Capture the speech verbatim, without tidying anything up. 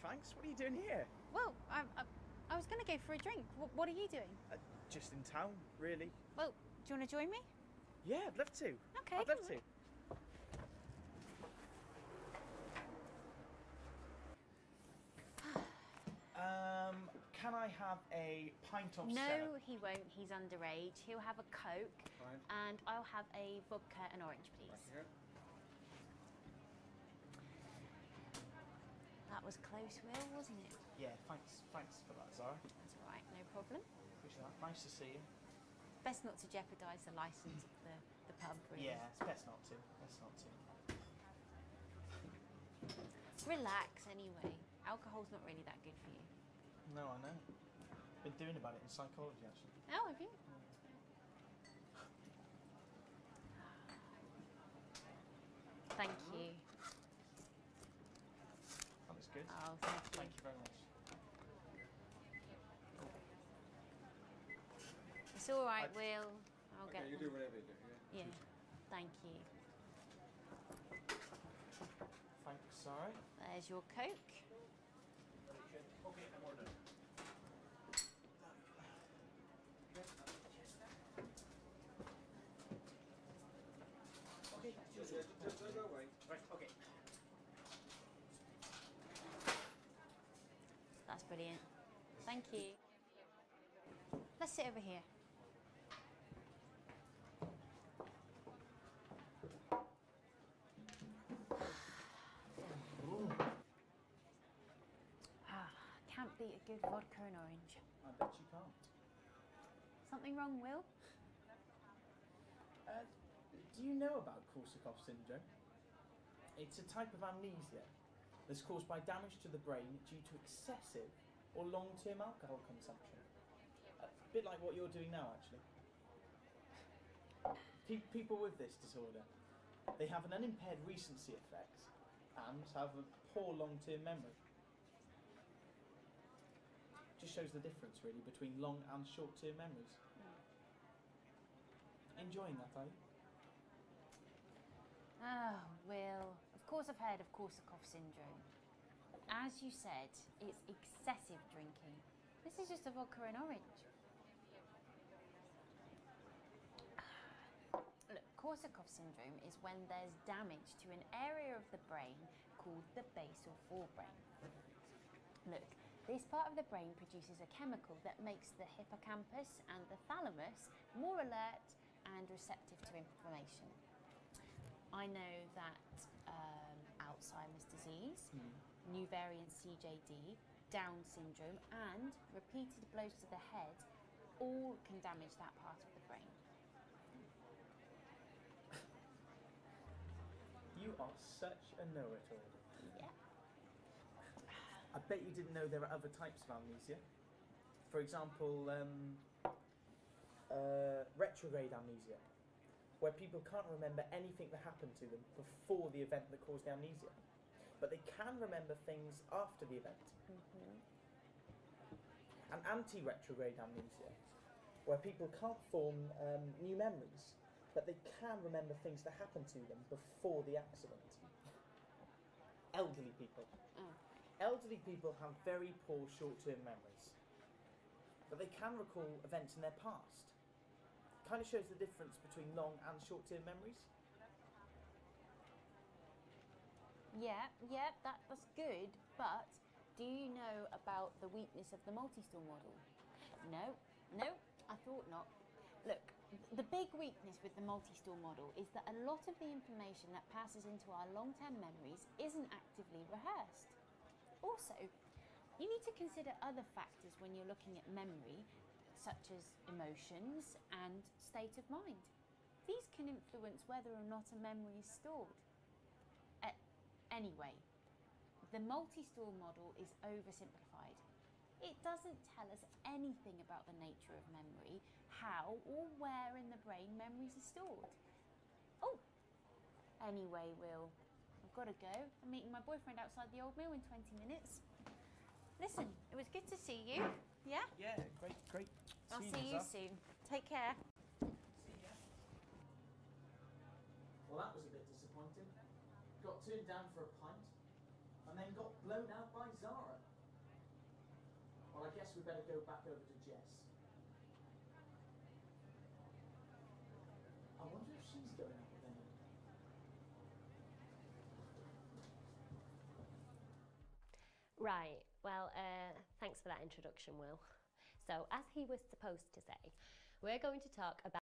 thanks. What are you doing here? Well, I, I, I was going to go for a drink. What, what are you doing? Uh, just in town, really. Well, do you want to join me? Yeah, I'd love to. Okay, I'd love to. Um, can I have a pint of No, Stella? he won't. He's underage. He'll have a Coke. Fine. And I'll have a vodka and orange, please. Thank you. That was close, Will, wasn't it? Yeah, thanks. Thanks for that, Zara. That's all right, no problem. Appreciate that. Nice to see you. Best not to jeopardise the licence of the, the pub, really. Yeah, it's best not to. Best not to. Relax, anyway. Alcohol's not really that good for you. No, I know. Been doing about it in psychology, actually. Oh, have you? Thank you. That was good. Oh, thank you. Thank you very much. It's all right, I- Will. I'll Okay, get you them. do whatever you do, yeah? Yeah, thank you. Thanks, Zara. There's your Coke. Okay, I'm ordering. Okay, Just, just, just don't go away. right, okay. That's brilliant. Thank you. Let's sit over here. Ah, can't beat a good vodka and orange. I bet you can't. Something wrong, Will? Uh, do you know about Korsakoff syndrome? It's a type of amnesia that's caused by damage to the brain due to excessive or long-term alcohol consumption. A bit like what you're doing now, actually. Pe- people with this disorder, they have an unimpaired recency effect and have a poor long-term memory. Just shows the difference, really, between long and short-term memories. Enjoying that, are you? Oh, Will. Of course I've heard of Korsakoff syndrome. As you said, it's excessive drinking. This is just a vodka and orange. Look, Korsakoff syndrome is when there's damage to an area of the brain called the basal forebrain. Look, this part of the brain produces a chemical that makes the hippocampus and the thalamus more alert and receptive to information. I know that um, Alzheimer's disease, Mm. new variant C J D, Down syndrome and repeated blows to the head all can damage that part of the brain. You are such a know-it-all. Yeah. I bet you didn't know there are other types of amnesia. For example, um, uh, retrograde amnesia, where people can't remember anything that happened to them before the event that caused the amnesia, but they can remember things after the event. Mm-hmm. And anti-retrograde amnesia, where people can't form um, new memories, but they can remember things that happened to them before the accident. Elderly people. Oh. Elderly people have very poor short-term memories, but they can recall events in their past. Kind of shows the difference between long and short-term memories. Yeah, yeah, that, that's good, but do you know about the weakness of the multi-store model? No, no, I thought not. Look, the big weakness with the multi-store model is that a lot of the information that passes into our long-term memories isn't actively rehearsed. Also, you need to consider other factors when you're looking at memory, such as emotions and state of mind. These can influence whether or not a memory is stored. Uh, anyway, the multi-store model is oversimplified. It doesn't tell us anything about the nature of memory, how or where in the brain memories are stored. Oh, anyway, Will, I've got to go. I'm meeting my boyfriend outside the Old Mill in twenty minutes. Listen, it was good to see you. Yeah? Yeah, great, great. I'll seeing see you Zara. soon. Take care. See ya. Well, that was a bit disappointing. Got turned down for a pint, and then got blown out by Zara. Well, I guess we better go back over to Jess. I wonder if she's going out with anyone. Right, well, uh, thanks for that introduction, Will. So, as he was supposed to say, we're going to talk about